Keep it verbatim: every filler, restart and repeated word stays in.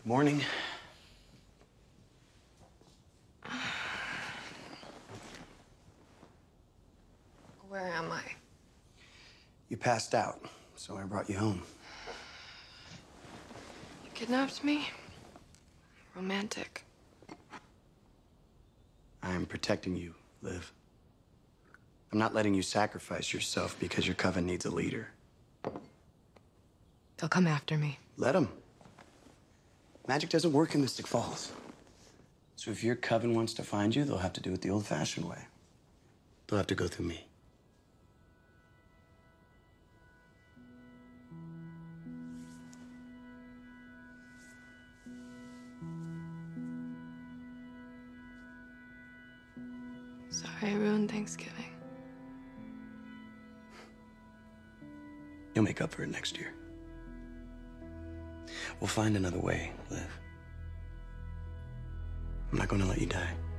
Good morning. Where am I? You passed out, so I brought you home. You kidnapped me? Romantic. I am protecting you, Liv. I'm not letting you sacrifice yourself because your coven needs a leader. They'll come after me. Let them. Magic doesn't work in Mystic Falls. So if your coven wants to find you, they'll have to do it the old-fashioned way. They'll have to go through me. Sorry I ruined Thanksgiving. You'll make up for it next year. We'll find another way, Liv. I'm not going to let you die.